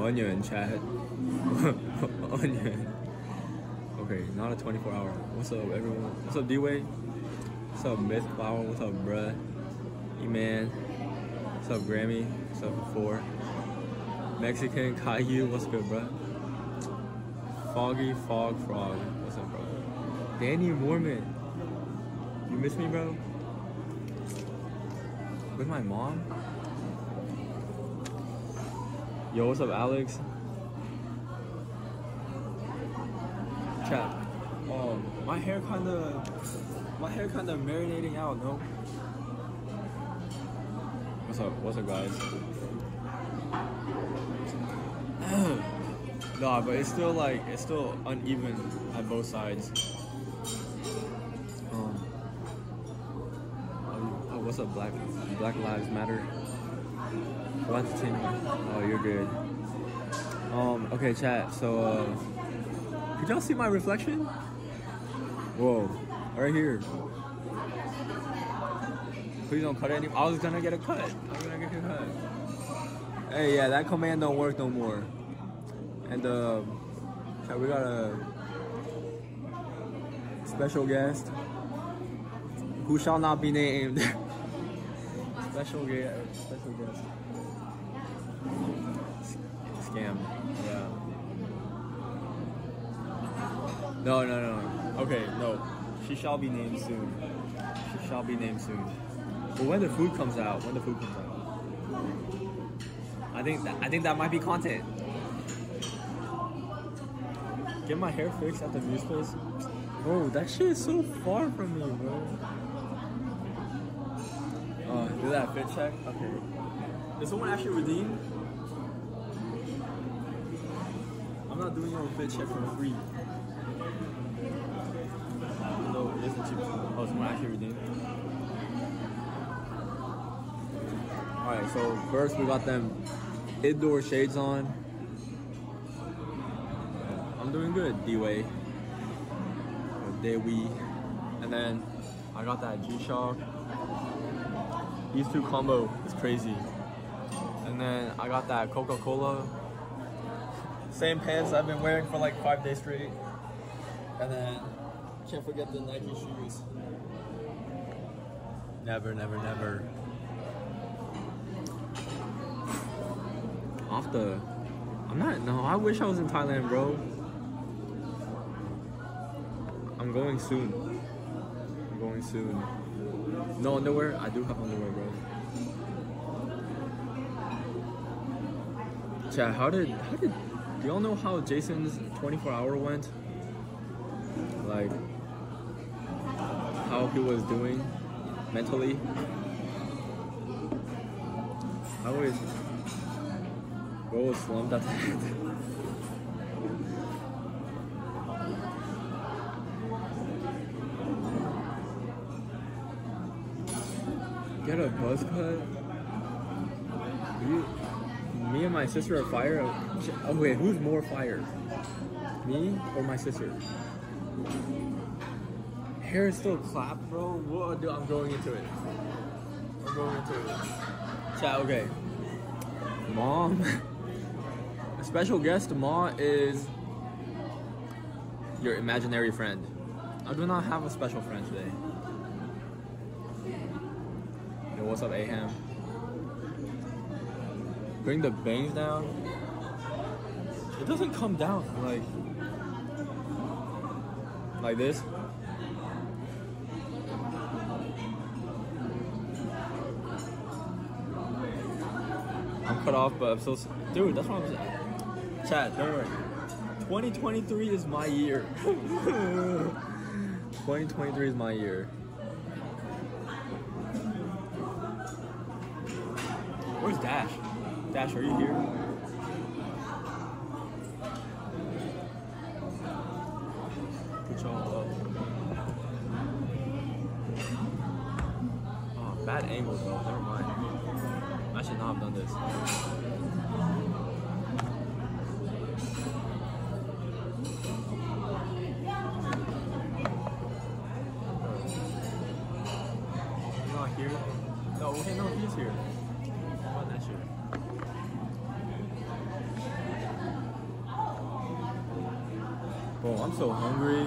Onion chat. Onion. Okay, not a 24-hour. What's up, everyone? What's up, D-Way? What's up, Myth Flower? What's up, bruh? E-Man. What's up, Grammy? What's up, 4? Mexican Caillou. What's good, bruh? Foggy Fog Frog. What's up, bro? Danny Mormon. You miss me, bro? With my mom? Yo, what's up, Alex? Chat. My hair kinda marinating out, no? What's up, guys? Nah, but it's still uneven at both sides. What's up, Black Lives Matter? What? Oh, you're good. Okay, chat. So, could y'all see my reflection? Whoa, right here. Please don't cut it anymore. I was gonna get a cut. Hey, yeah, that command don't work no more. And chat, we got a special guest who shall not be named. Special guest. Scam. Yeah. No. Okay, no. She shall be named soon. But when the food comes out. I think that might be content. Get my hair fixed at the news place. Bro, that shit is so far from me, bro. Do that fit check? Okay. Did someone actually redeem? I'm not doing no fit check for free. No, it isn't cheap. Oh, someone actually redeemed? Alright, so first we got them indoor shades on. I'm doing good, D-Way. And then I got that G-Shock. These two combo is crazy. And then I got that Coca-Cola. Same pants I've been wearing for like 5 days straight. And then can't forget the Nike shoes. Never. I wish I was in Thailand, bro. I'm going soon. No underwear? I do have underwear, bro. Chat, how did do y'all know how Jason's 24-hour went? Like how he was doing mentally? Bro was slumped at the end. Get a buzz cut? Me and my sister are fire? Oh wait, who's more fire? Me or my sister? Hair is still clapped, bro. Whoa, dude, I'm going into it. Chat, okay. Mom. A special guest, Ma, is your imaginary friend. I do not have a special friend today. Yo, what's up, Aham? Bring the bangs down. It doesn't come down like this. I'm cut off, but I'm so dude. That's what I'm saying. Chat, don't worry. 2023 is my year. 2023 is my year. Where's Dash? Dash, are you here? Put y'all up. Oh, bad angle though. Never mind. I should not have done this. He's not here? No, okay, no, he's here. How about that shit? Bro, I'm so hungry.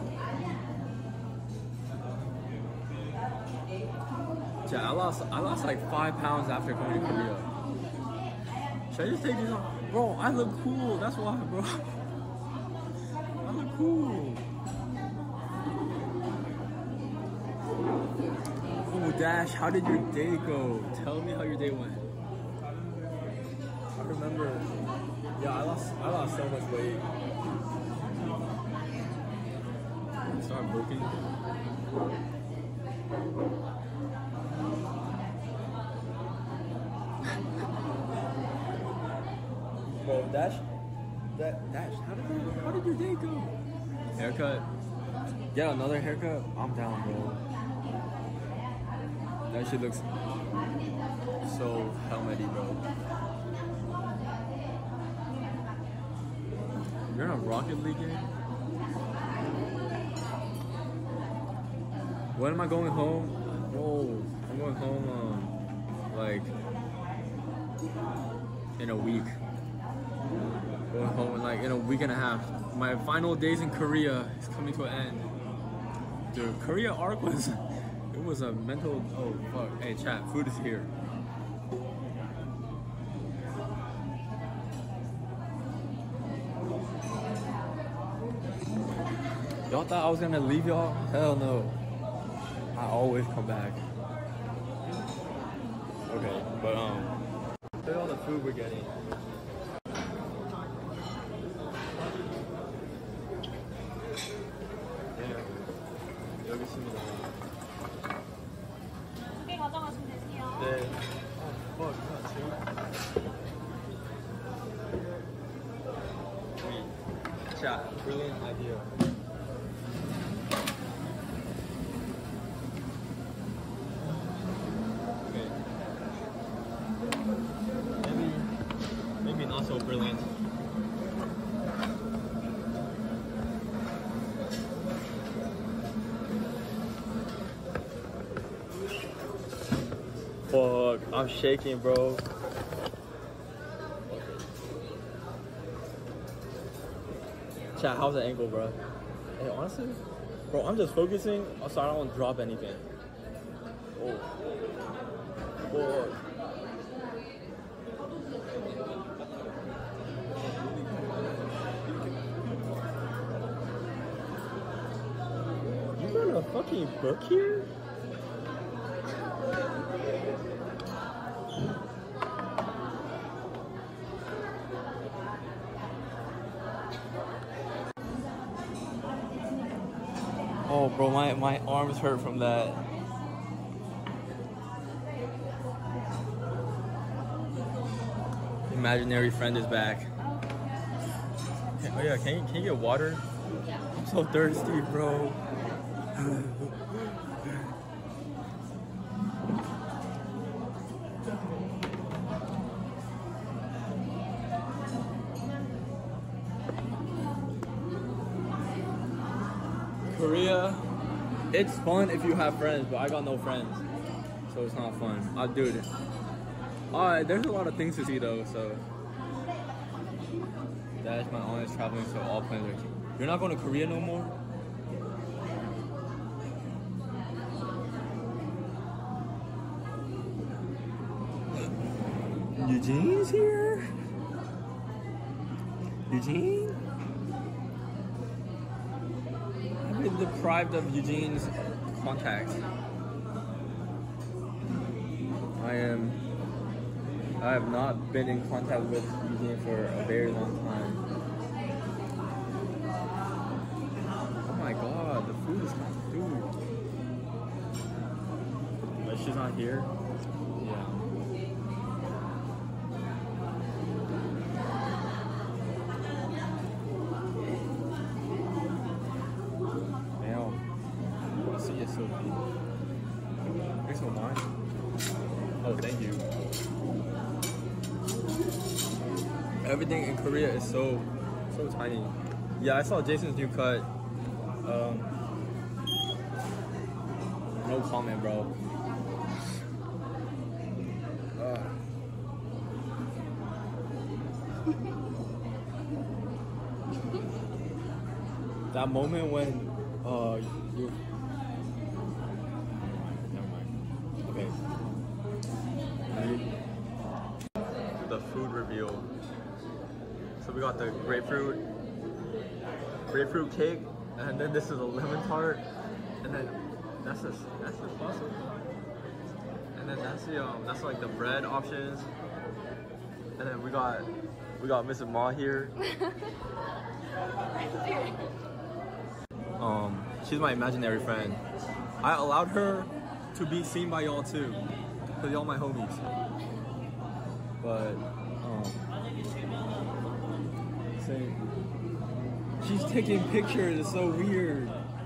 Yeah, I lost like 5 pounds after coming to Korea. Should I just take these off? Bro, I look cool. That's why, bro. I look cool. Oh, Dash, how did your day go? Tell me how your day went. I remember. Yeah, I lost so much weight. Start booking. Bro, Dash, how did your day go? Haircut. Get another haircut. I'm down, bro. That shit looks so helmety, bro. You're in a Rocket League game? When am I going home? Bro, I'm going home like in a week. Going home like in a week and a half. My final days in Korea is coming to an end. The Korea arc was it was a mental. Oh fuck! Hey chat, food is here. Y'all thought I was gonna leave y'all? Hell no. I always come back. Okay, but look at all the food we're getting. 여기 있습니다. 두개 가져가시면 되세요. 네. 뭐 이거 chat, brilliant idea. Okay. Maybe not so brilliant. Fuck, I'm shaking, bro. Chat, how's the ankle, bro? Hey, honestly, bro, I'm just focusing so I don't drop anything. Oh. Fuck. You got a fucking book here? Oh, bro, my arms hurt from that. Imaginary friend is back. Oh yeah, can you get water? I'm so thirsty, bro. Korea, it's fun if you have friends, but I got no friends, so it's not fun. Dude, there's a lot of things to see though, so that's my honest traveling. So all plans are. You're not going to Korea no more? Eugene's here? Eugene? I've been deprived of Eugene's contact. I have not been in contact with Eugene for a very long time. Oh my god, the food is not dude. But she's not here? Yeah. Damn. I see you so deep. Thanks for mine. Oh, thank you. Everything in Korea is so tiny. Yeah, I saw Jason's new cut. No comment, bro. That moment when you. Never mind. Okay. The food reveal. So we got the grapefruit cake, and then this is a lemon tart, and then that's the sauce. And then that's like the bread options. And then we got Mrs. Ma here. She's my imaginary friend. I allowed her to be seen by y'all too, cause y'all my homies. But she's taking pictures. It's so weird.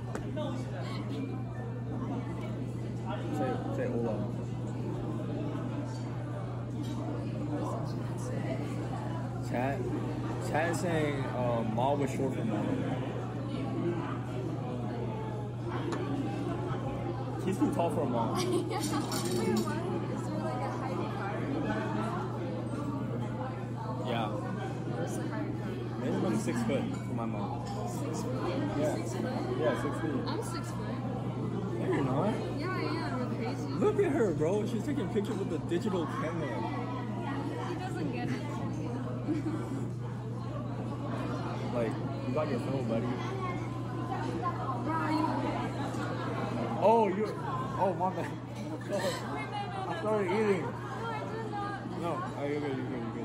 Say hola. Chat is saying Ma was short for mom. He's too tall for a mom. Wait, what? Is there like a height card? Yeah. What's the height card? Minimum 6 foot for my mom. 6 foot? Yeah. 6 foot? Yeah, 6 feet. I'm 6 foot. No, you're not. Yeah, I am. You're crazy. Look at her, bro. She's taking pictures with a digital camera. He doesn't get it. Like, you got your phone, buddy. Bro, Oh, my bad. I started eating. No, I did not. No, you're good.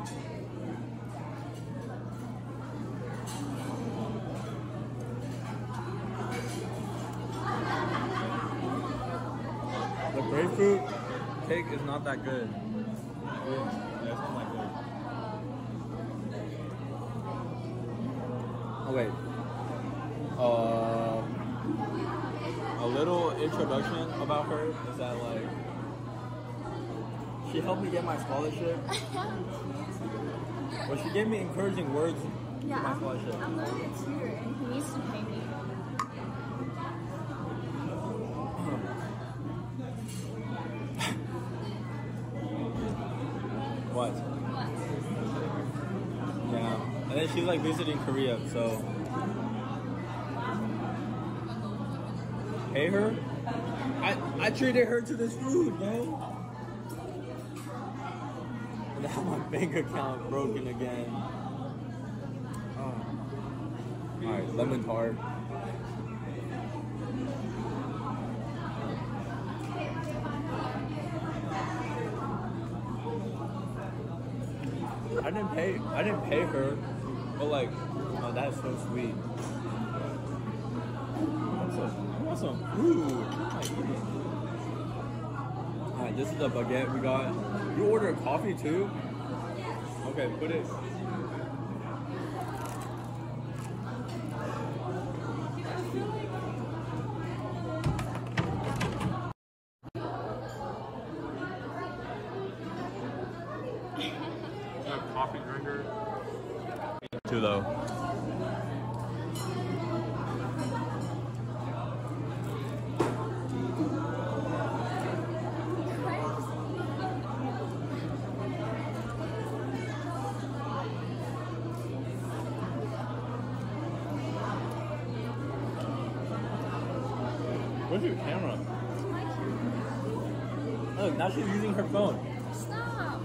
The grapefruit cake is not that good. Yeah, it's not that good. Oh wait. A little introduction about her is that like she helped me get my scholarship. Well, she gave me encouraging words for my scholarship. I'm learning a tutor and he needs to pay me. What? Yeah. And then she's like visiting Korea, so pay her? I treated her to this food, bro. And now my bank account broken again. Oh. Alright, lemon tart. I didn't pay her, but like, oh, that's so sweet. I want some food. Alright, this is the baguette we got. You ordered coffee too? Okay, put it. Coffee drinker. Too though. Where's your camera? Look, now she's using her phone. Stop!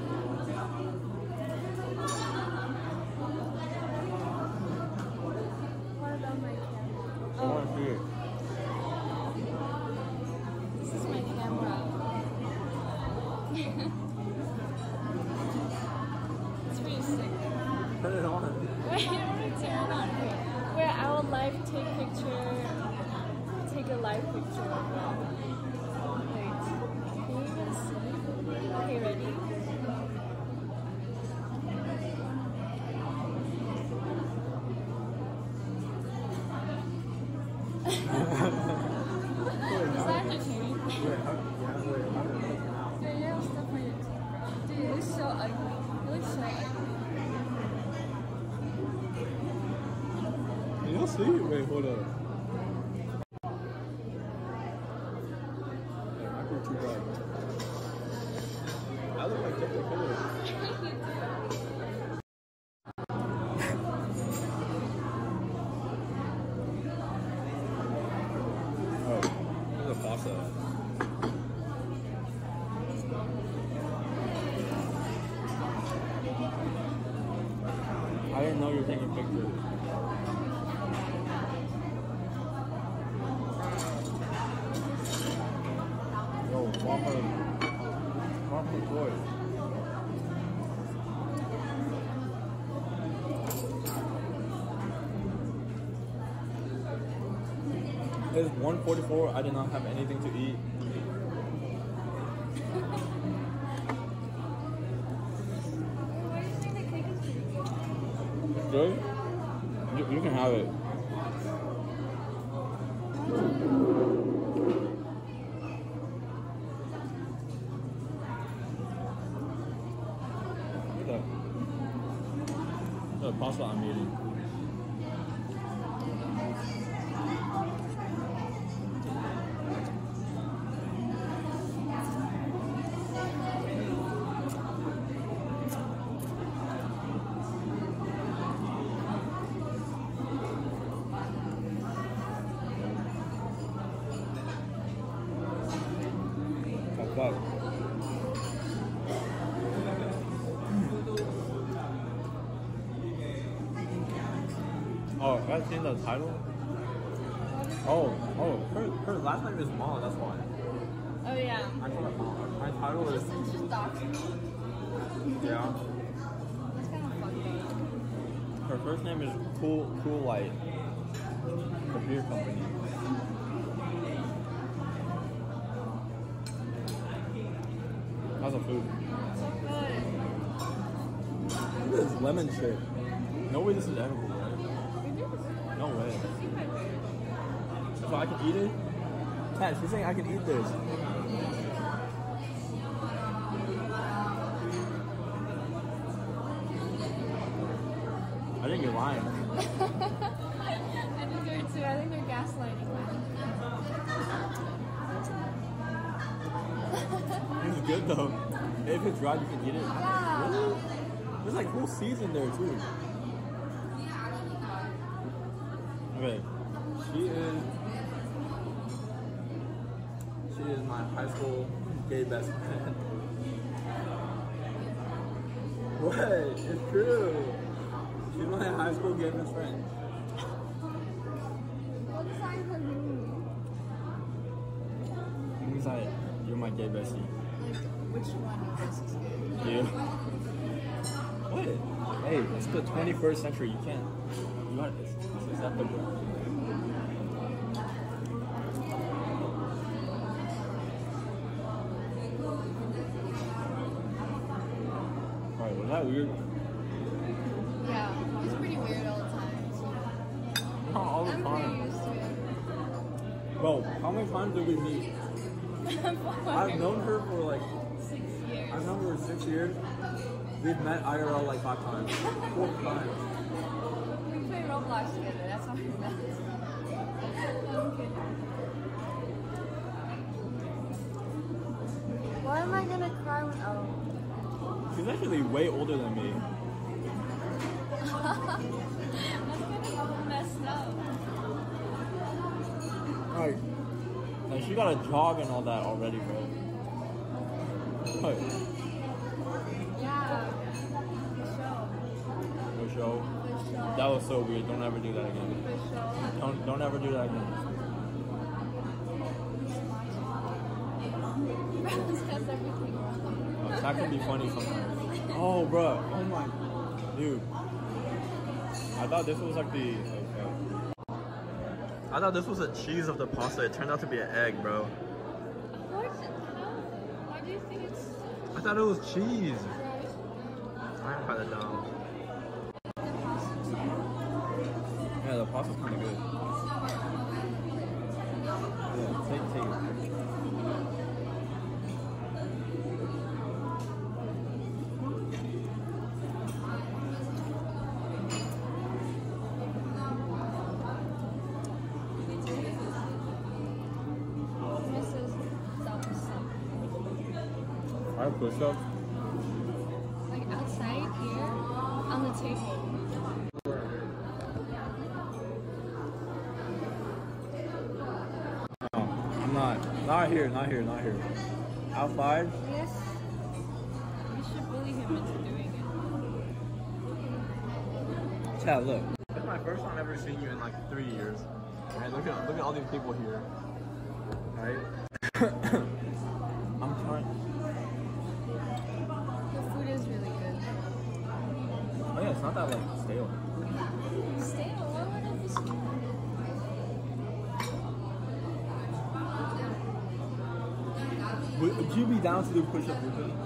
What about my camera? I want to see it. This is my camera. It's really sick. Put it on. Wait, I want to turn it on. Where I will live take a live picture of them. Wait, can you even see? Okay, ready? Is that entertaining? Dude, you have stuff on your teeth, bro. Dude, you look so ugly. You look so ugly. Can y'all see? Wait, hold up. Too bright. I look like different colors. I didn't know you were taking pictures. Yo, Walker Joy. It's 1:44. I did not have anything to eat. Why do you think the cake is pretty good? Good? You can have it. Look at that. The pasta I'm eating. But oh, you guys seen the title? Her last name is Ma, that's why. Oh yeah. I call it Ma. My title is It's just doxing. yeah. That's kind of fucked up. Her first name is Cool Light, the beer company. How's the food? So good. Look at this lemon shit. No way this is edible, right? It is. No way. See my food. So I can eat it? Kat, she's saying I can eat this. I think you're lying. I think they're too. I think they're gaslighting me. It's good though. If it's dry, you can eat it. Yeah. Really? There's like whole season there too. Okay, she is my high school gay best friend. What? It's true. She's my high school gay best friend. What does that even mean? It means like you're my gay bestie. Like, which one of us is good? You. What? Hey, it's the 21st century. You can't. You got it's acceptable. Alright, was that weird? Yeah, it's pretty weird all the time. Not all the I'm time. pretty used to it. Bro, how many times did we meet? I've known her for like 6 years. I've known her for 6 years. We've met IRL like 5 times. 4 times. We play Roblox together, that's how we met. I'm kidding. Why am I gonna cry when She's actually way older than me. That's kind of messed up. Like she got a job and all that already, bro. What? Yeah. No show. For sure. That was so weird. Don't ever do that again. For sure. Don't ever do that again. Says everything wrong. That can be funny sometimes. Oh, bro. Oh my, dude. I thought this was like the. I thought this was the cheese of the pasta. It turned out to be an egg, bro. What? Why do you think it's I thought it was cheese. I didn't write it down. Yeah, the pasta's kind of good. Yeah, take it. Mrs. Thompson? I have push-ups. Like outside here on the table. No, I'm not. Not here. Outside? Yes. You should bully him into doing it. Chad, look. This is my first time ever seeing you in like 3 years. Right? Look at all these people here. Right? I'm trying. The food is really good. Oh yeah, it's not that like stale. Stale? Why would it be stale? Would you be down to do push-up with me?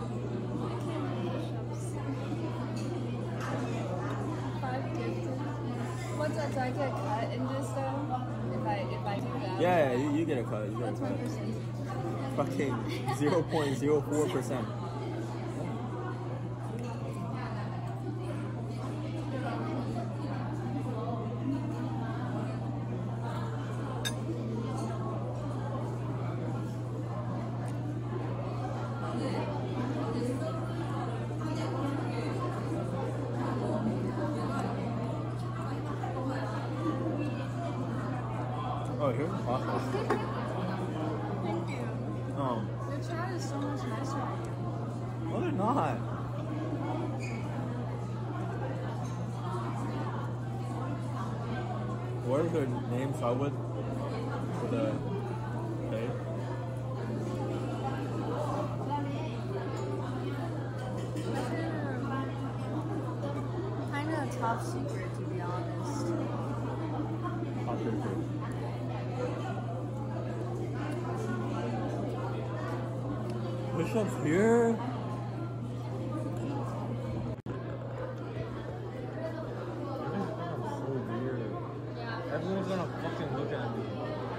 5 gifted. What's that? Do I get a cut in this though? If I do that? Yeah, you get a cut. You get a What's my cut. percentage? Fucking 0.04%. Oh, here's the pasta. Thank you. Oh. Your chat is so much nicer than you. No, they're not. What is their name start with? With a K? Kind of top secret, to be honest. Top secret. Push-ups here? So weird. Everyone's gonna fucking look at me.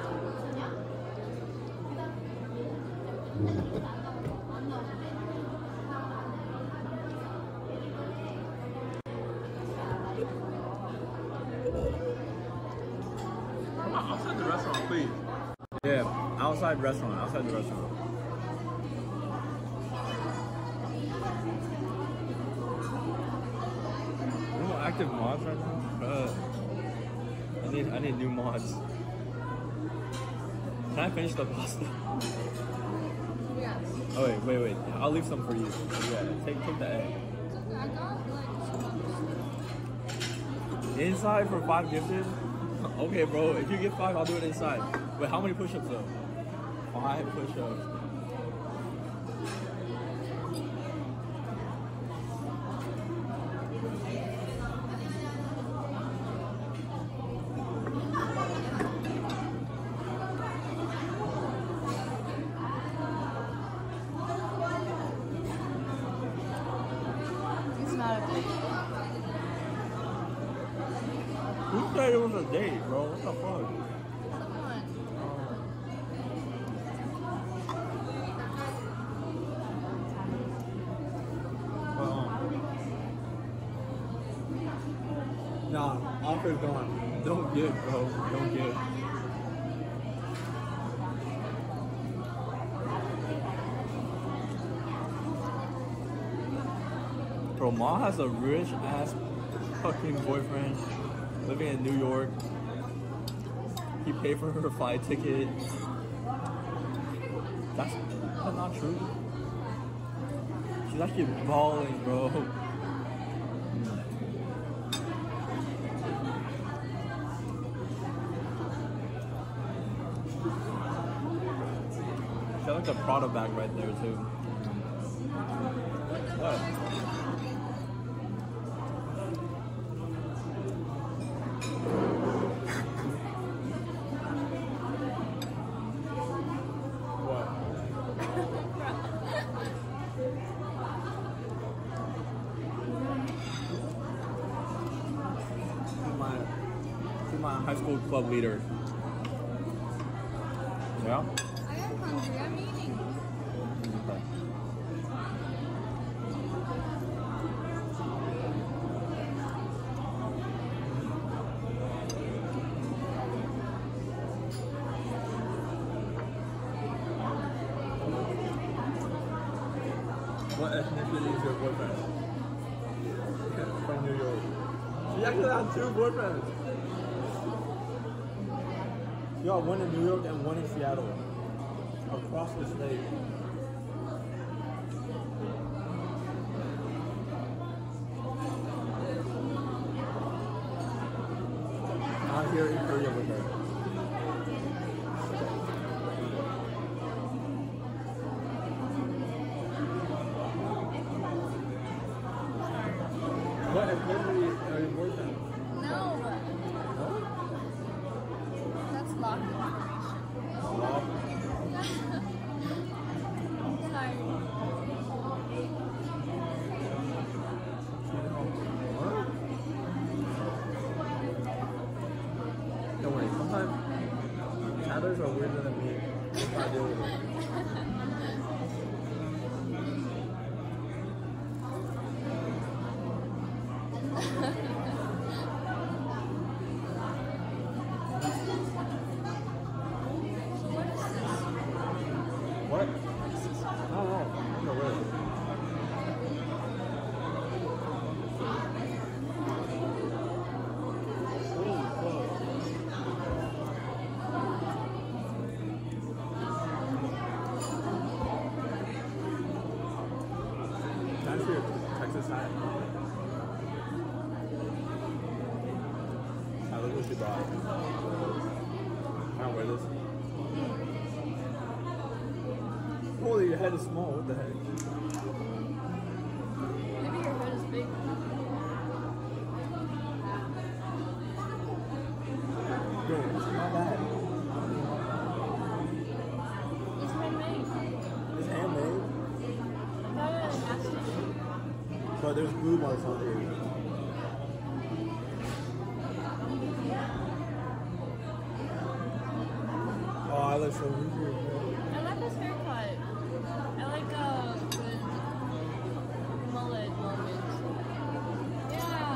Come on, outside the restaurant, please. Yeah, outside the restaurant. No active mods right now? I need new mods. Can I finish the pasta? Yes. Oh wait. I'll leave some for you. Yeah, take the egg. I got like Inside for 5 gifted? Okay, bro. If you get 5, I'll do it inside. Wait, how many push-ups though? 5 push-ups. it's not a big. Who said it was a date, bro? What the fuck? Someone. Nah, offer's gone. Don't give, bro. Don't give. Bro, Ma has a rich ass fucking boyfriend living in New York. He paid for her flight ticket. That's not true. She's actually balling, bro. She got like a Prada bag right there too. What? She's my high school club leader. Yeah? I am hungry. I'm eating. Okay. What ethnicity is your boyfriend? From New York. She actually has 2 boyfriends. She got one in New York and one in Seattle. Across the state. here in Korea with her. What activity are you working on? No. That's locked information. Well, Sorry. don't worry, sometimes chatters are weirder than me if I deal with it. What? No, no, really. That's your Texas hat. I look what she brought. Can I wear this? Holy, your head is small. What the heck? Maybe your head is big. Bro, it's not bad. It's handmade. It's handmade. I thought it has to be. But there's glue marks on here. Oh, I look so weird, bro. I like this haircut. I like the mullet moment. Yeah.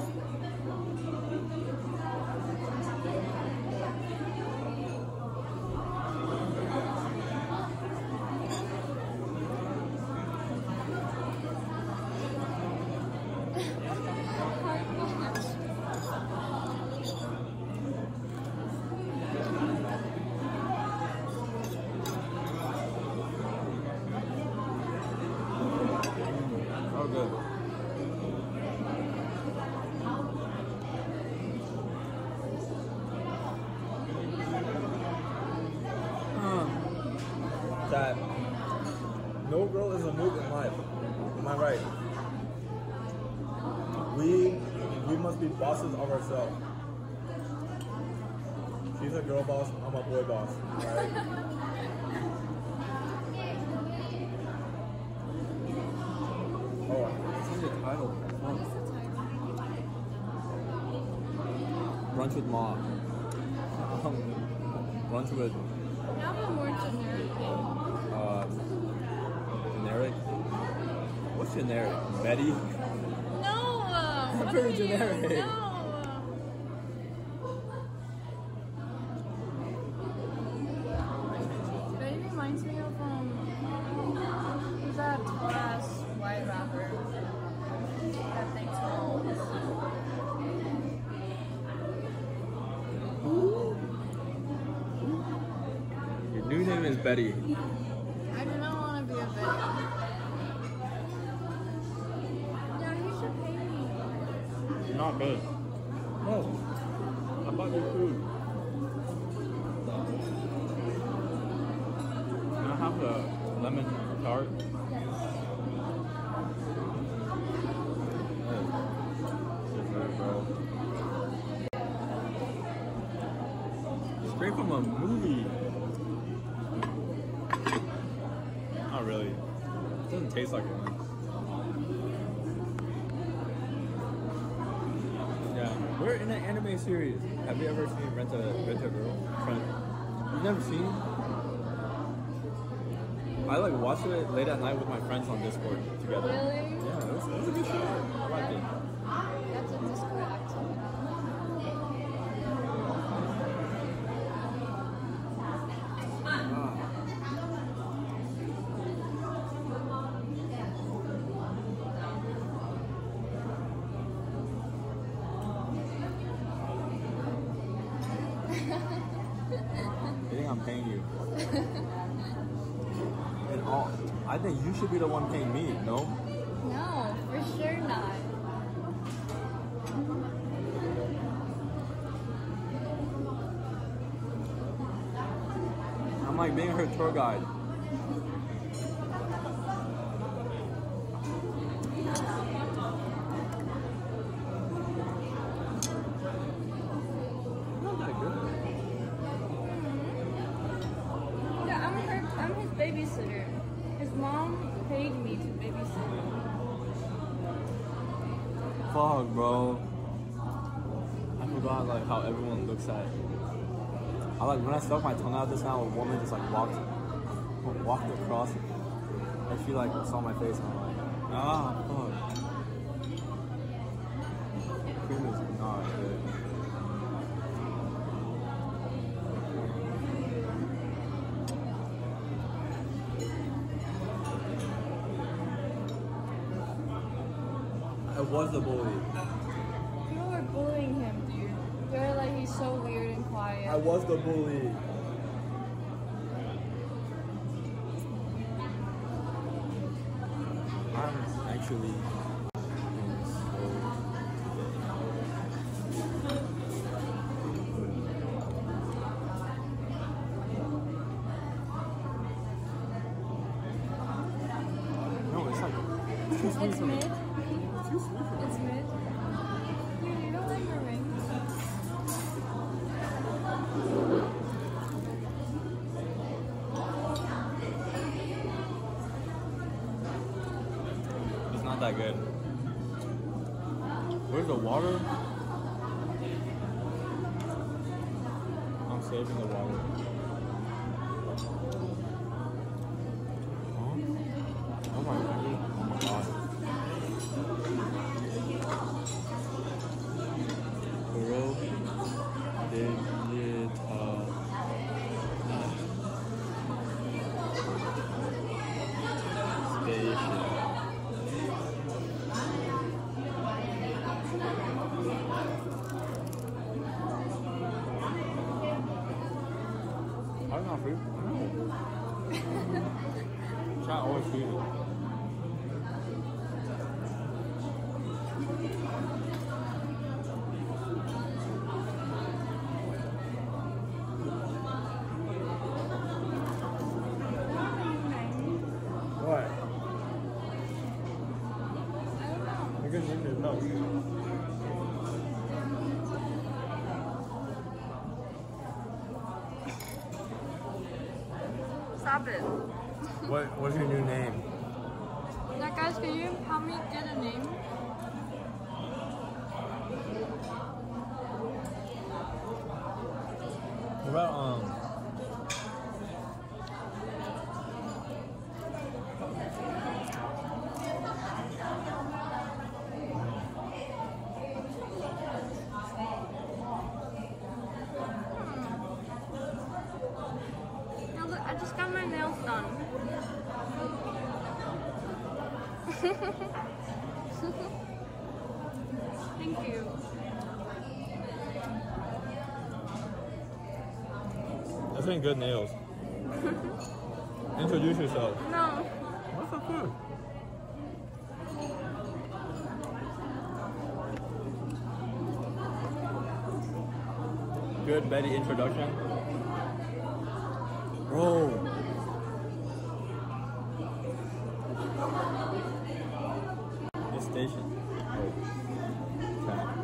Oh, good. That no girl is a move in life. Am I right? We must be bosses of ourselves. She's a girl boss, I'm a boy boss. Alright? Oh, this is the title. What's the title? Brunch with Mom. Brunch with Have a more generic name. generic. What's generic? Betty? No! What Very are you? generic. No! Betty reminds me of, who's that tall ass white rapper that thinks malls? Your new name is Betty. I do not want to be a Betty. Yeah, you should pay me. You're not good. No. I bought your food. Can I have the lemon tart? Straight from a movie. Not really. It doesn't taste like one. Yeah, we're in an anime series. Have you ever seen Rent a Girl? You've never seen? I like watched it late at night with my friends on Discord together. Really? Yeah, it was a good show. I liked it. That's a Discord activity. I think I'm paying you. And all, I think you should be the one paying me, no? No, for sure not. I'm like being her tour guide. Not that good. Yeah, I'm his babysitter. His mom paid me to babysit him. Fuck, bro. I forgot like how everyone looks at. I like when I stuck my tongue out this time, a woman just like walked across. And she like saw my face and I'm like, ah, fuck. Cream is not good. I was the bully. People were bullying him, dude. They're like, he's so weird and quiet. I was the bully. I'm actually no, it's like too sweet It's for me. mid. Too sweet for me. It's mid. Dude, you don't like your rings? It's not that good. Where's the water? I'm saving the water. Huh? Oh my god. Oh my god. Kuro digital. Station. I don't know free. No. Chat always free. What? I don't know. You can drink it. No. Stop it. What's your new name? Now, guys, can you help me get a name? What about Now, look, I just got my nails done. Thank you. That's been good nails. Introduce yourself. No. What's the food? Good Betty introduction. Bro. This station. Oh. Okay.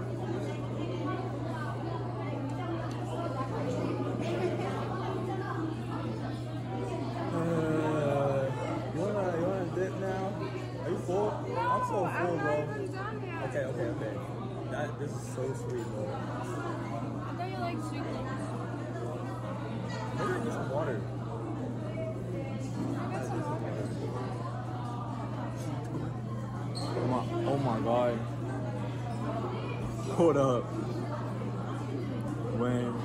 You wanna dip now? Are you full? I'm so I'm full, not bro. even done yet. Okay. This is so sweet, bro. I thought you liked sweet things. Maybe I need some water. I got some water. Oh my god. Hold up. When are you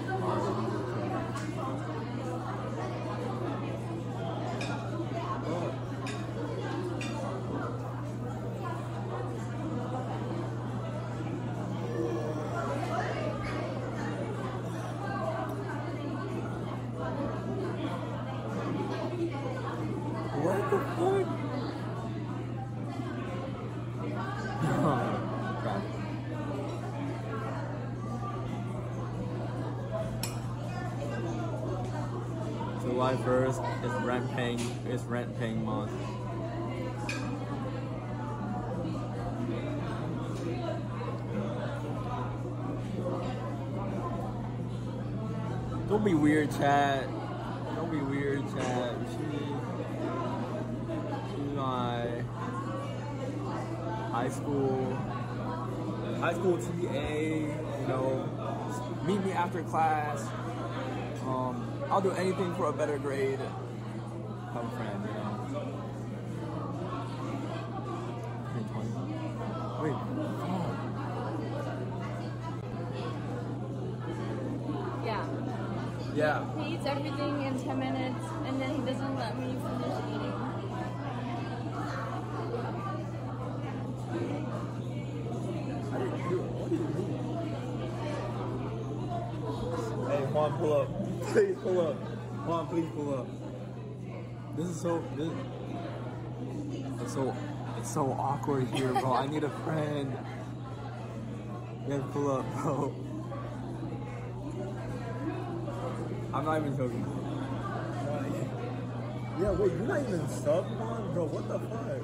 what the fuck? God. July 1st is rent paying month. Don't be weird, chat. Don't be weird, chat. She's my high school TA. You know, meet me after class. I'll do anything for a better grade. Have a friend, you know. Wait. Yeah. Yeah. He eats everything in 10 minutes, and then he doesn't let me finish eating. Hey, Juan, pull up. Please pull up. Juan, please pull up. It's so awkward here, bro. I need a friend. You have to pull up, bro. I'm not even joking. Yeah, wait, you're not even subbed, Juan? Bro, what the fuck?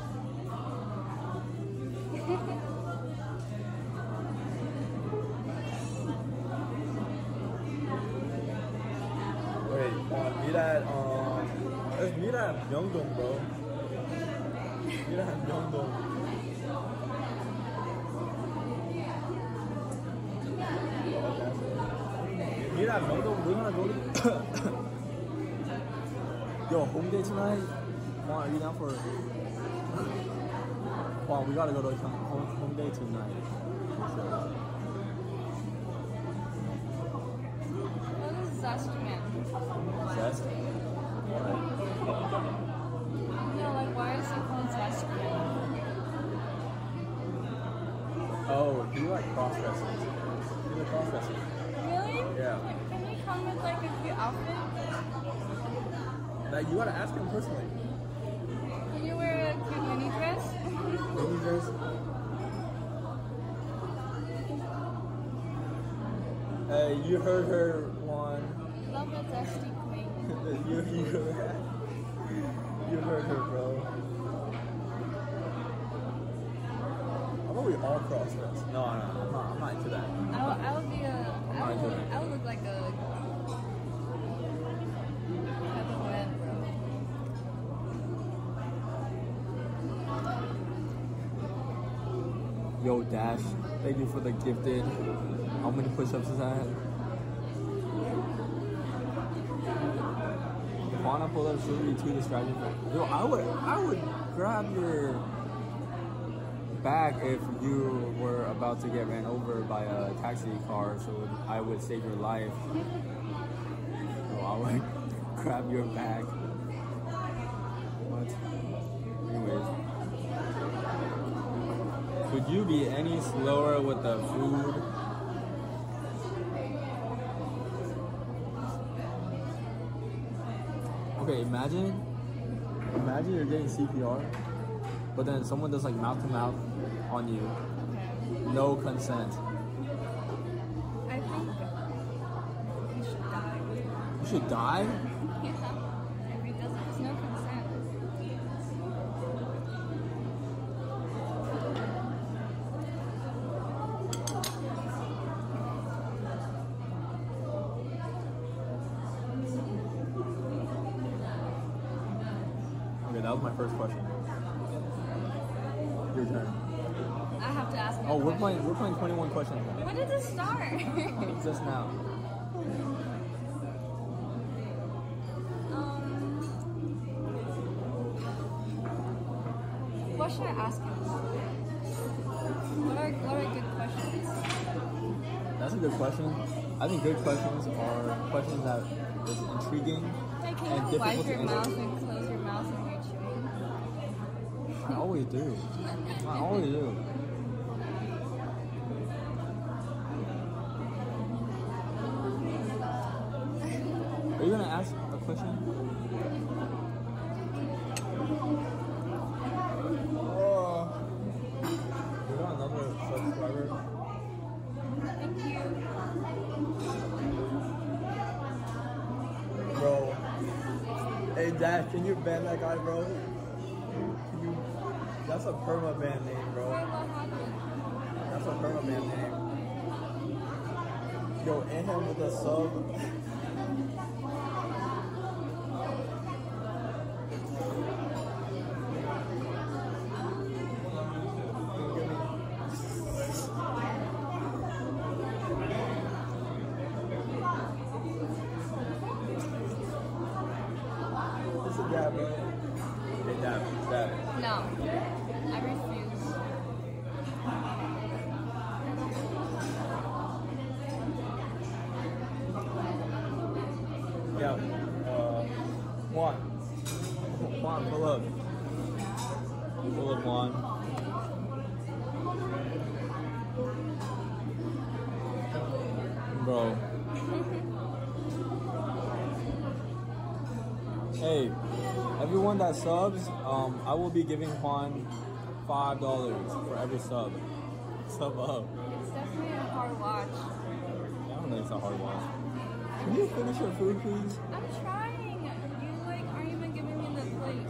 Wait, let's meet at Myeongdong, bro. Meet at Myeongdong. Meet at Myeongdong, we're gonna go to... Yo, home day tonight? Juan, are you down for... Juan, we gotta go to home day tonight. For sure. What is Zest Man? Zest? No, like, why is it called Zest Man? Oh, do you like cross-dressing? Do you like cross-dressing? Really? Yeah. Can you come with, like, a cute outfit? Like, you gotta ask him personally. Can you wear a cute mini dress? Mini dress? Hey, you heard her, Juan. Love a zesty queen. You heard her, bro. How about we all cross dress? No, I'm not into that. I would be a. I would look like a. Wet, bro. Yo, Dash, thank you for the gifted. How many push-ups is that? Juana pull-ups should be too distracting. Yo, I would grab your bag if you were about to get ran over by a taxi car, so I would save your life. So I would grab your bag. What? Anyways. Could you be any slower with the food? Okay, imagine you're getting CPR, but then someone does like mouth to mouth on you. Okay. No consent. I think you should die. You should die? Yeah. If he doesn't, there's no consent. Okay, that was my first question. Your turn. I have to ask. Oh, we're playing 21 questions now. When did this start? Just now. What should I ask him? What are good questions? That's a good question. I think good questions are questions that is intriguing Like, and can you difficult wipe to your answer. mouth and close your mouth when you're chewing? I always do. I always do. Are you gonna ask a question? Oh, we got another subscriber. Thank you. Bro, Hey Dad, can you ban that guy, bro? Can you? That's a perma ban name, bro. Wait, what happened? That's a perma ban name. Yo, end him with a sub. Yeah, bro. Hey, Dad. No. I refuse. Yeah. Juan, pull up. Pull up, Juan. Bro. Hey, everyone that subs, I will be giving Juan $5 for every sub. Sub up. It's definitely a hard watch. I don't know, it's a hard watch. Can you finish your food, please? I'm trying. You like aren't even giving me the plate.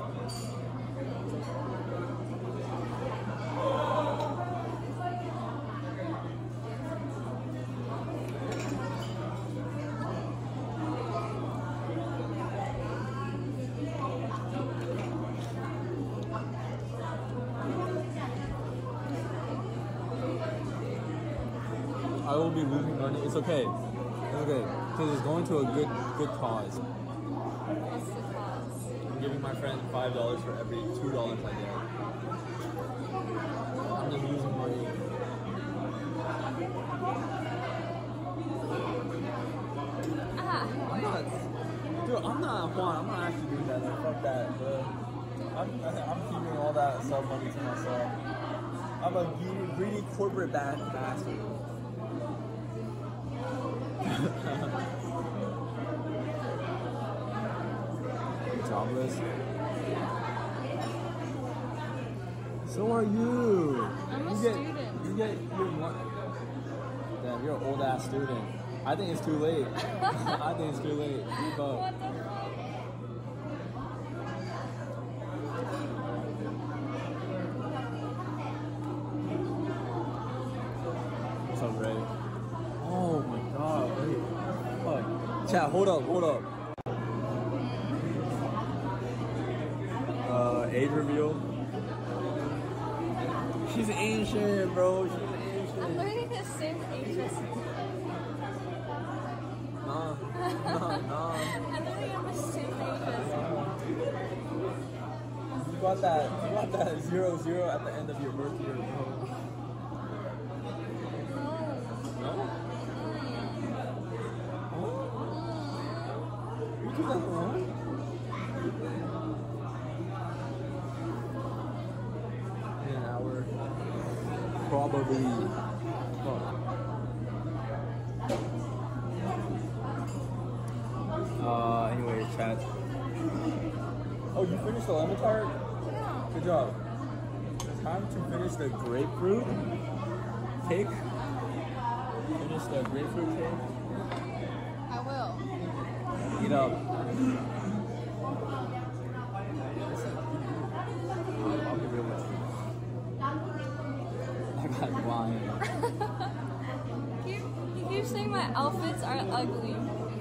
I will be losing money. It's okay. It's okay. Because it's going to a good cause. What's the cause? I'm giving my friend $5 for every $2 I get. I'm just losing money. I'm not, dude. I'm not Juan. I'm not actually doing that. Like, fuck that, bro. I'm keeping all that sub money to myself. I'm a greedy corporate bastard. Jobless. So are you. I'm a You student. get your money. Damn, you're an old ass student. I think it's too late. I think it's too late. You go. What the fuck? What's up, Ray? Oh my god, wait. Fuck. Chat, hold up. Age reveal. She's ancient, bro. She's ancient. I'm learning the same age as you. Nah. I literally am the same age as you. You got that 00 at the end of your birth year, bro. No? You 2001? In an hour. Probably. Fuck. Anyway, chat. Oh, you finished the lemon tart? Yeah. Good job. It's time to finish the grapefruit cake. Finish the grapefruit cake. I will. Eat up. I'll be real with you. I got blind. You keep saying my outfits are ugly.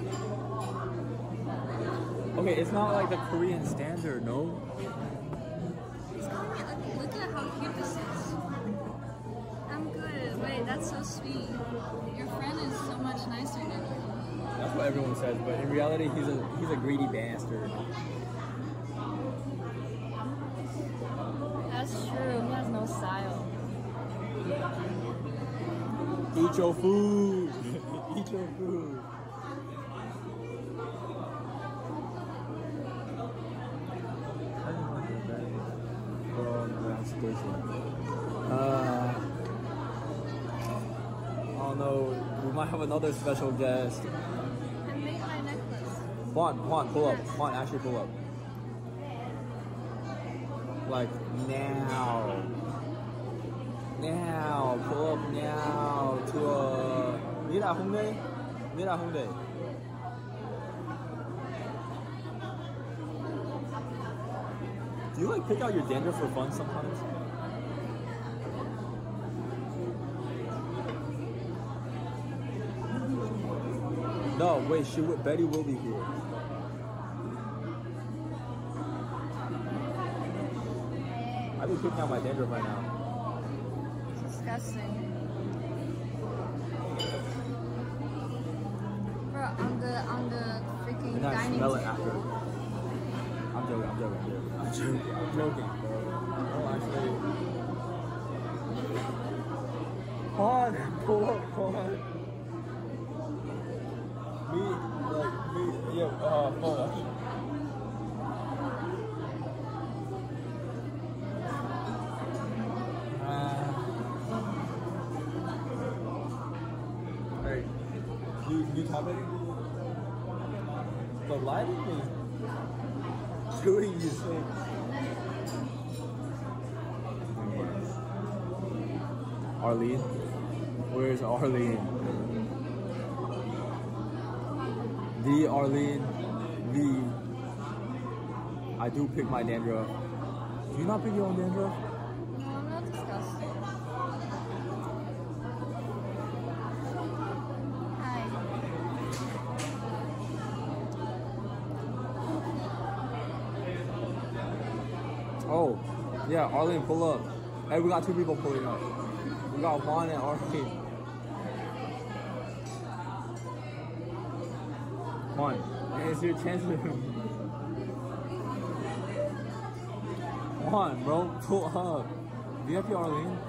Okay, it's not like the Korean standard, no? It's calling me ugly. Look at how cute this is. I'm good. Wait, that's so sweet. Your friend is so much nicer than you. That's what everyone says, but in reality, he's a greedy bastard. That's true. He has no style. Eat your food. Eat your food. Oh no, we might have another special guest. I made my necklace. Juan, pull up. Juan, actually pull up. Like now. Now, pull up now to Mira Hongdae. Do you like pick out your dandruff for fun sometimes? No, wait, Betty will be here. I've been picking out my dandruff right now. It's disgusting. Bro, on the freaking And I dining smell it table. after. I'm joking, bro. Oh, actually. Pull up. Hold on. Hey, new topic? The lighting is doing you sick. Arlene? Where's Arlene? The Arlene. I do pick my dandruff. Do you not pick your own dandruff? No, I'm not disgusting. Hi. Oh, yeah, Arlene, pull up. Hey, we got two people pulling up. We got Juan and Arlene. Juan, it's your chance to... Juan, bro, pull up. Do you have your Arlene?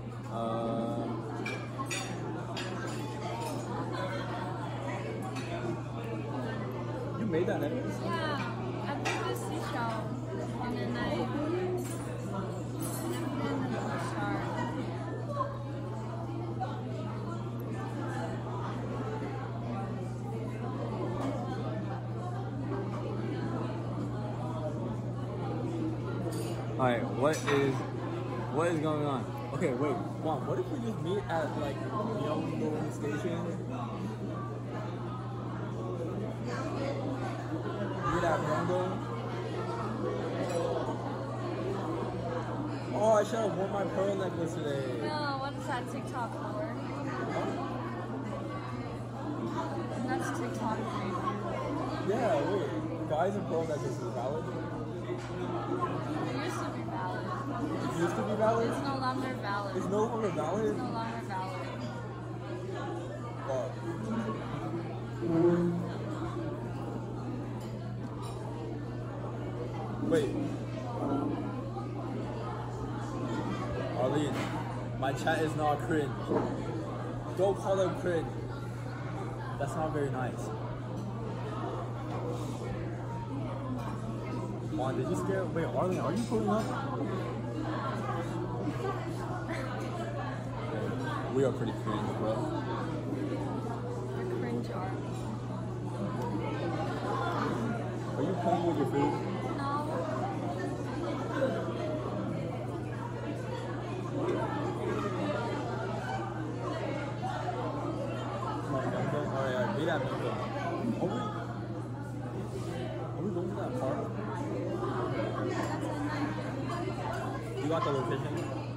You made that necklace? Yeah, I took this seashell and then I put it in the jar. Alright, what is going on? Okay, wait, Juan, what if we just meet at like Myeongdong station? Meet at Myeongdong? Oh, I should have worn my pearl necklace today. No, what is that TikTok for? That's TikTok for you. Yeah, wait, guys and pearl necklace is valid? It used to be valid. It used to be valid? It's no longer valid. It's no longer valid? It's no longer valid. Fuck. Wait. Arlene, my chat is not cringe. Don't call them cringe. That's not very nice. Juan, did you scare? Wait, Arlene, are you pulling up? We are pretty cringe, bro. You're cringe art. Are you playing with your food? No. Alright, meet at Myeongdong. Are we going to that park? You got the location?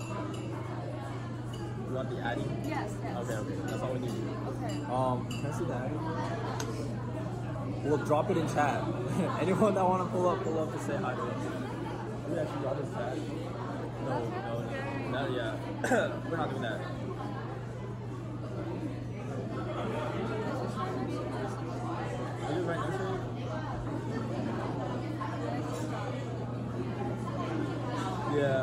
You got the Addy? Yes, yes. Okay, that's all we need. Okay. Can I see the Addy? We'll drop it in chat. Anyone that want to pull up to say hi to us. We actually drop it in chat. No, yeah. We're not doing that. Are you right next to me? Yeah.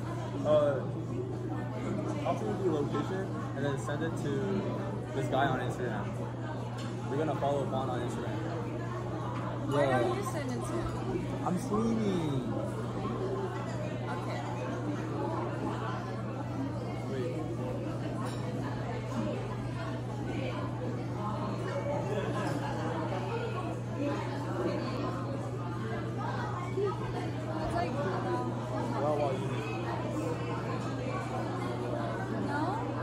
I'll send you the location and then send it to this guy on Instagram. We're gonna follow Juan on Instagram. Where are you sending to? I'm streaming. Okay. Wait. It's like, Well, you no?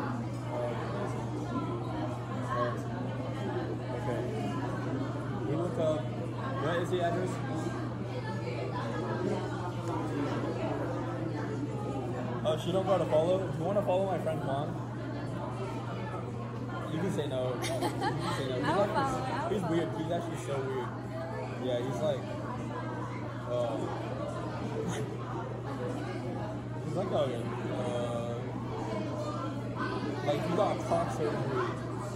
Okay. We look up. What is the address? She don't got to follow. Do you want to follow my friend Juan? You can say no. You can say no. I will follow. He's weird. He's actually so weird. Yeah, he's like, he's like a, like he got cock surgery.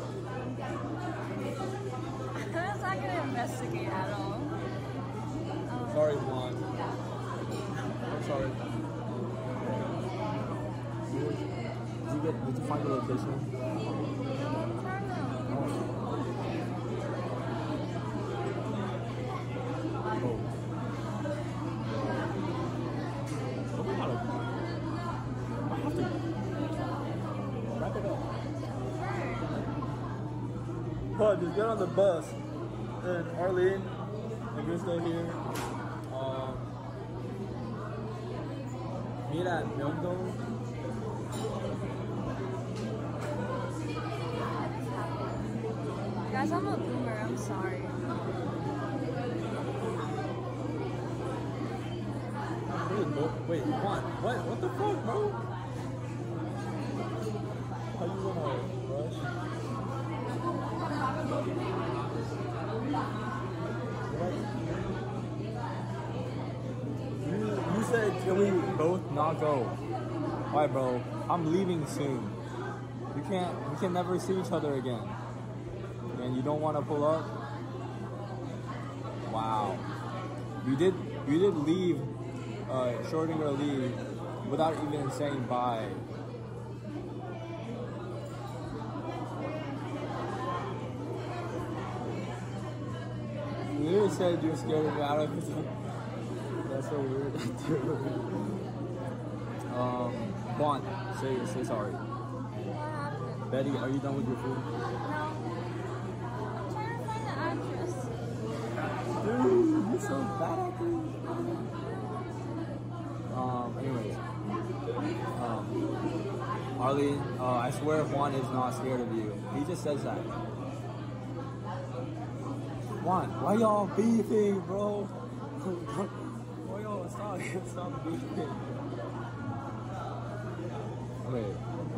That's not gonna investigate at all. Sorry, Juan. I'm sorry. Did you find the location? Just get on the bus. And Arlene, if you're still here, meet at Myeongdong. Guys, I'm a boomer. I'm sorry. Wait, what? What the fuck, bro? How you gonna rush? You said can we both not go? Why, bro? I'm leaving soon. We can never see each other again. And you don't want to pull up? Wow. You did leave Schrodinger leave without even saying bye. You literally said you're scared of Adam. That's so weird. Juan, say sorry. What happened? Betty, are you done with your food? No. I'm trying to find the address. Dude, you're so bad at this. Anyways. Arlene, I swear Juan is not scared of you. He just says that. Juan, why y'all beefing, bro? Why y'all stop beefing? Wait.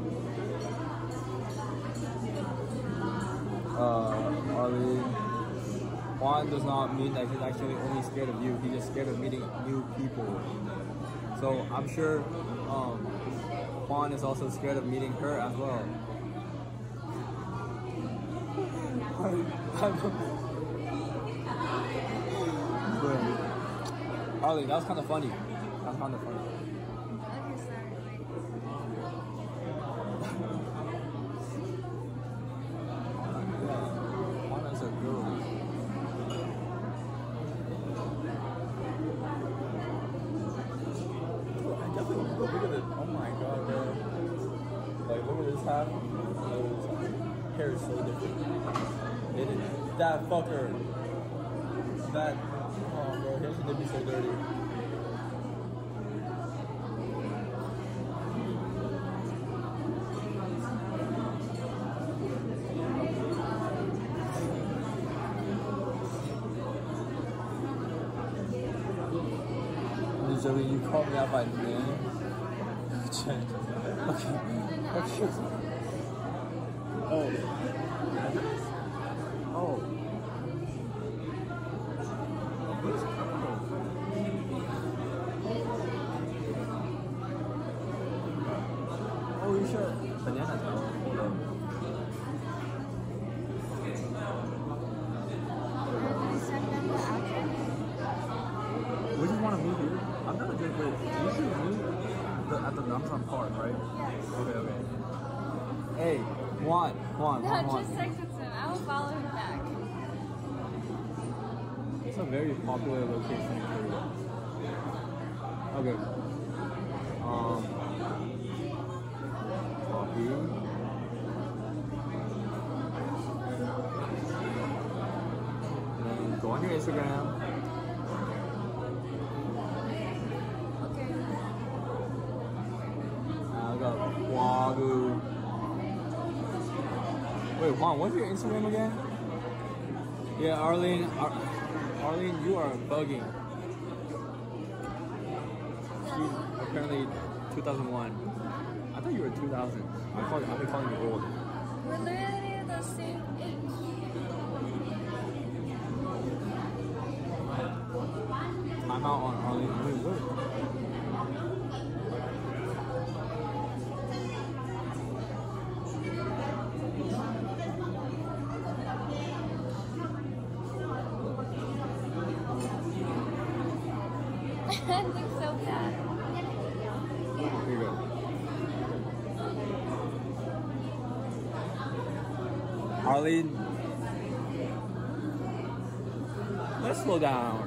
Arlene, Juan does not mean that he's actually only scared of you. He's just scared of meeting new people. So I'm sure Juan is also scared of meeting her as well. Arlene, that was kind of funny. That was kind of funny. Okay, sorry. Juan is a girl. Look at it. Oh my god, bro. Like, look at this hat. Hair is so different. That fucker. That. Oh, bro. Hair should be so dirty. Joey, you called me out by name. Okay. Oh. Oh, you sure? Banana though. Hold on. We just want to move here. I'm not a good way. You should move at the Namsan Park, right? Yes. Okay. Hey, Juan. No, just text it to him. I will follow him back. It's a very popular location in Korea. Okay. Copy. And then go on your Instagram. Wagyu. Wait, Juan, what's your Instagram again? Yeah, Arlene. Arlene, you are bugging. 2001. I thought you were 2000. I've been calling you old. We're literally the same age. I'm out on Arlene. Wait, look. That looks so bad. Here you go. Arlene, let's slow down.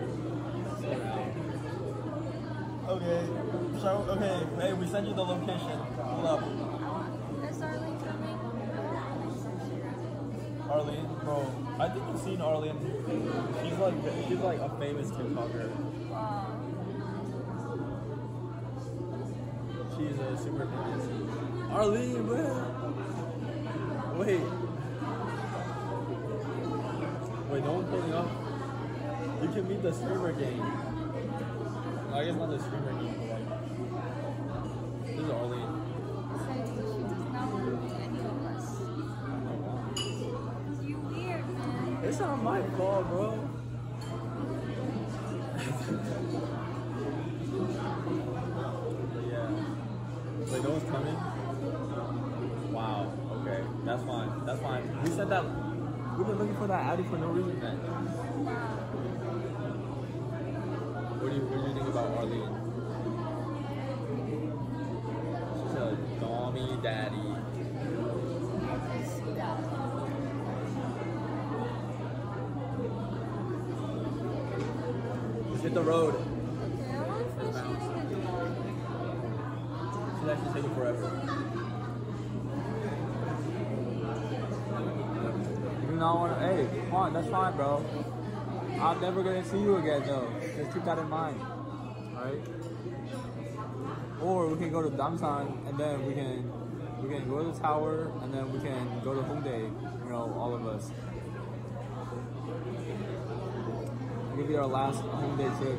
Okay, hey, we sent you the location. Pull up. Is Arlene coming? Arlene, bro, I think you've seen Arlene. She's like a famous TikToker. Wow. She's a super famous. Arlene, wait, no one's pulling up. You can meet the streamer game. No, I guess not the streamer game, but like, this is Arlene. So she does not want to meet any of us. You weird, man. It's not my fault, bro. But yeah. Wait, no one's coming? Wow, okay. That's fine. We said that. We've been looking for that Audi for no reason, man. What do you think about Arlene? She's a dummy daddy. Just hit the road. Okay, I want to finish eating the dog. She's actually taking forever. You do not want to. Hey, come on, that's fine, bro. I'm never gonna see you again, though. Just keep that in mind, alright? Or we can go to Damsan, and then we can go to the tower, and then we can go to Hongdae. You know, all of us. It could be our last Hongdae trip.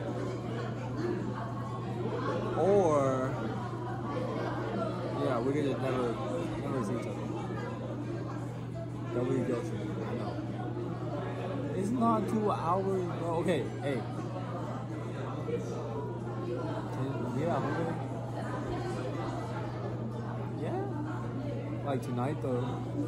Or yeah, we could just never see each other. That would be guilty. I know. It's not 2 hours, bro. Okay, hey. Yeah, Hongdae. Yeah. Like tonight though.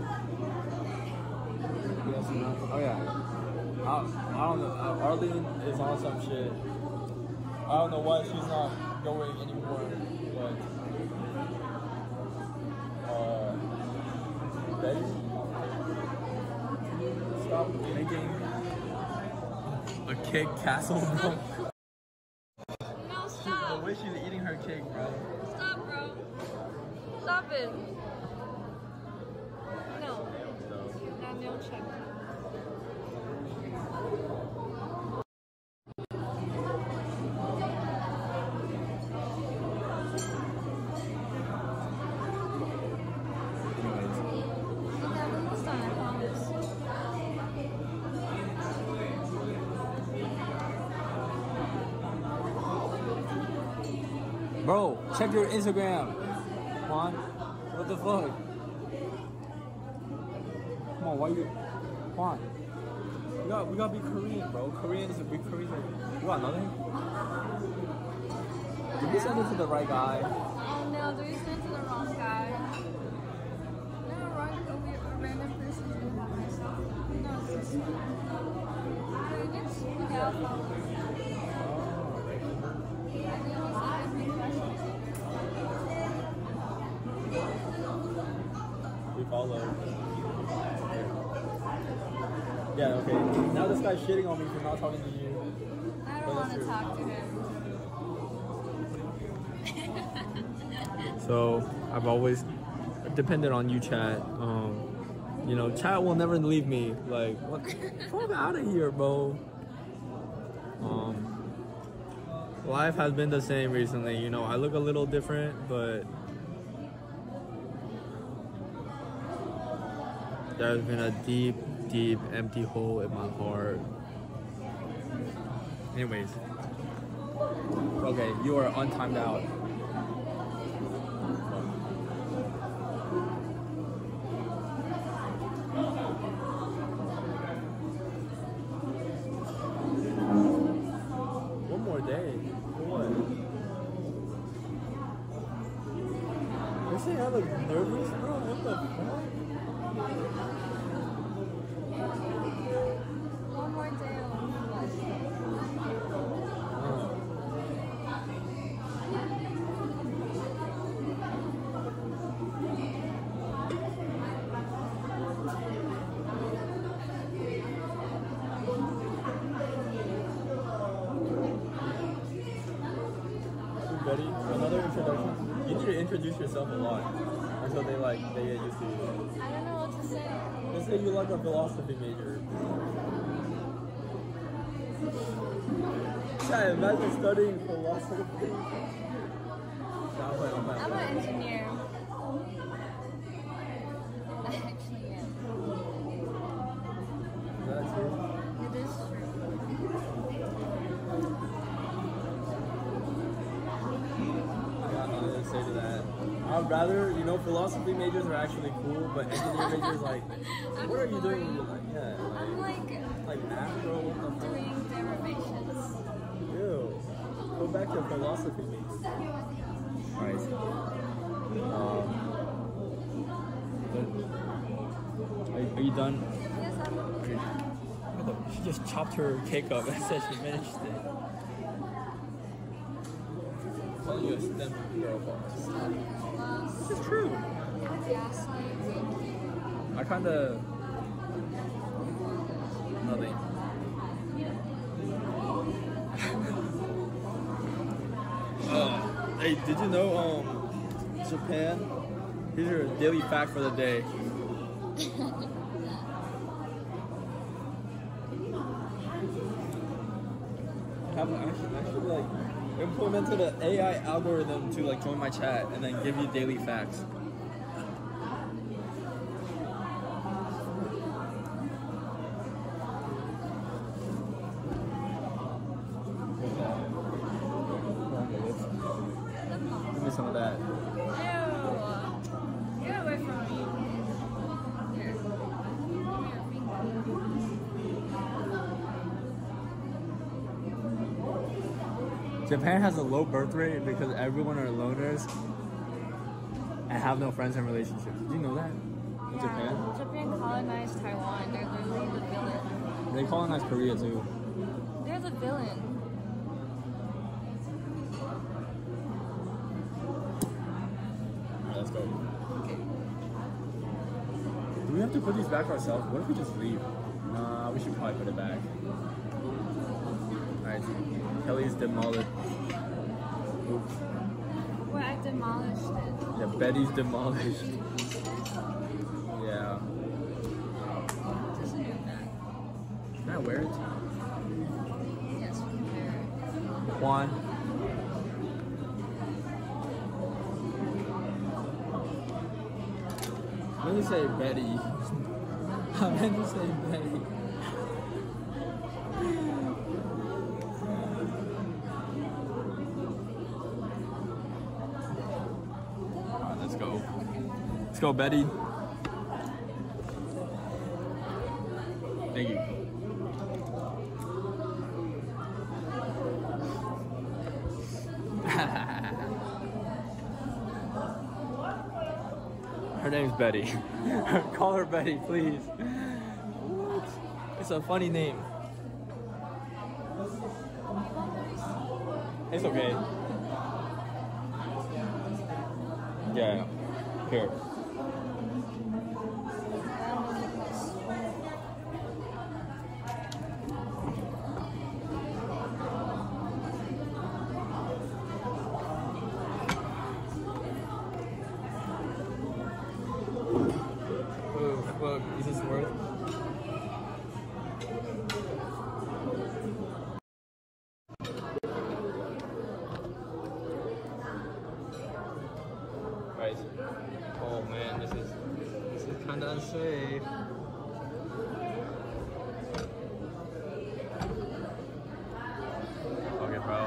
Yes, tonight. Oh yeah. I don't know. Arlene is on some shit. I don't know why she's not going anymore. But Betty, stop making a cake castle, bro. No, stop. The way she's eating her cake, bro. Stop, bro. Stop it. No. Daniel, check. Bro, check your Instagram. Juan, what the fuck? Come on, why you? Juan, we gotta be Korean, bro. Koreans. You got nothing? Did we send it to the right guy? Oh no, do we send to the wrong guy? No, wrong, a random person doing that myself. No, it's just Koreans without followers. We follow. Yeah, okay. Now this guy's shitting on me for not talking to you. I don't want to talk to him. So I've always depended on you, chat. You know, chat will never leave me. Like, what? Fuck out of here, bro. Life has been the same recently. You know, I look a little different, but there's been a deep, deep empty hole in my heart. Anyways. Okay, you are untimed out. nervous, bro? What the fuck? One more day of Ready? Another introduction? You need to introduce yourself a lot until they get used to you. I don't know what to say. Let's say you like a philosophy major. Yeah, imagine studying philosophy. I'm an engineer. I actually am. That's it. It is true. Nothing to say to that. I'd rather, philosophy majors are actually cool, but engineer majors, like, what are you doing with your life? Yeah, I'm like math, bro, what the fuck? doing derivations. Ew. Go back to philosophy majors. Alright. Are you done? Yes, I'm okay. She just chopped her cake up and said she finished it. Calling you a STEM girl boss. This is true. Gaslight, thank you. I kinda... Nothing. Hey, did you know, Japan? Here's your daily fact for the day. Actually, like, implemented an AI algorithm to like join my chat and then give you daily facts. Give me some of that. Ew. Get away from me. Here. Give me your finger. Japan has a low birth rate because everyone are loners and have no friends and relationships. Did you know that? In Japan? Japan colonized Taiwan. They're literally the villain. They colonized Korea too. They're the villain. Alright, let's go. Do we have to put these back ourselves? What if we just leave? Nah, we should probably put it back. Alright, Kelly's demolished. Oops. Well, I demolished it. Yeah, Betty's demolished. Yeah. Just a new bag. Can I wear it? Yes, we can wear it. Juan. I meant to say Betty. I meant to say Betty. Alright, let's go. Let's go, Betty. Thank you. Her name's Betty. Call her Betty, please. It's a funny name. It's okay. Yeah. Here. Look, is this worth? Right. Oh man, this is kind of unsafe. Okay, bro.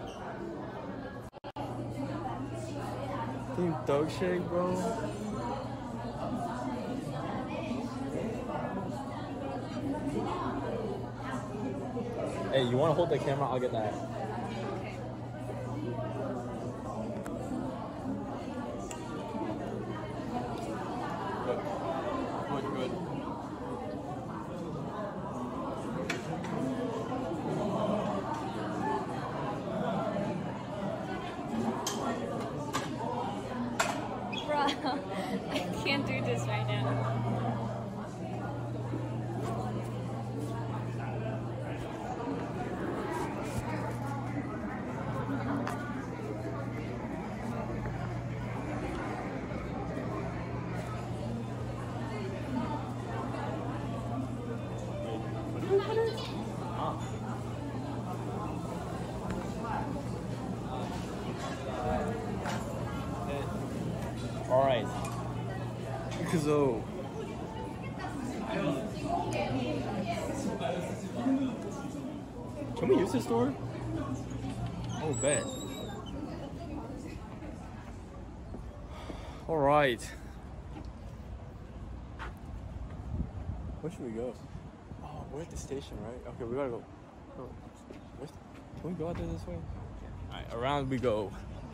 Team dog shake, bro. Hey, you want to hold the camera? I'll get that. I can't do this right now. All right. So, can we use this store? Oh, bet. All right. Where should we go? Oh, we're at the station, right? Okay, we gotta go. Oh, can we go out there this way? All right, around we go.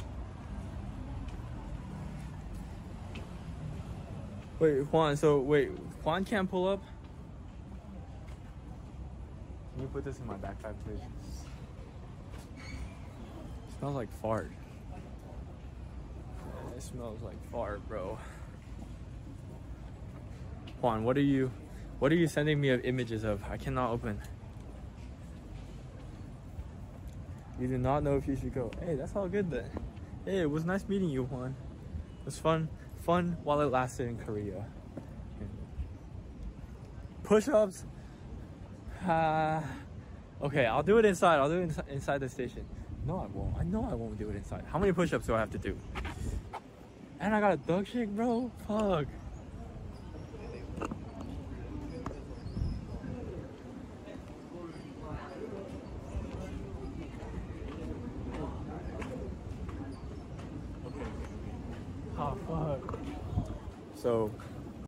Wait, Juan, Juan can't pull up? Can you put this in my backpack, please? It smells like fart. It smells like fart, bro. Juan, what are you sending me of images of? I cannot open. You do not know if you should go. Hey, that's all good then. Hey, it was nice meeting you, Juan. It was fun while it lasted in Korea. Push-ups. Okay, I'll do it inside. I'll do it inside the station. No, I won't. I know I won't do it inside. How many push-ups do I have to do? And I got a dog shake, bro. Fuck. Okay. Oh, fuck. So